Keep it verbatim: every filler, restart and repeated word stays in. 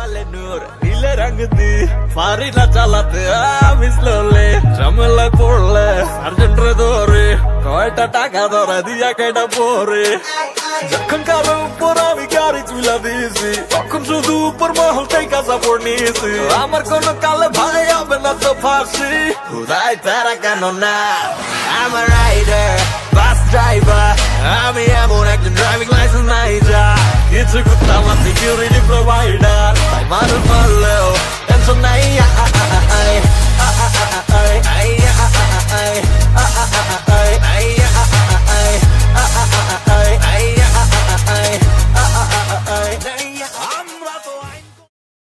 কপালে নূর নীলে রঙ দি পারি না চালাতে আমি স্লোলে ঝামেলায় পড়লে সার্জেন্টরে ধরে কয়টা টাকা ধরা দিয়া কেটা পরে যখন কারো উপর আমি গাড়ি চুলা দিয়েছি তখন শুধু উপর মহল থেকে সাপোর্ট নিয়েছি আমার কোন কালে ভাই হবে না তো ফাঁসি খুদাই তারা কেন না আমার রাইডার বাস ড্রাইভার আমি এমন একজন ড্রাইভিং লাইসেন্স নাই যা কিছু করতে আমার সিকিউরিটি প্রোভাইডার তাই মানুষ মারলেও টেনশন নাই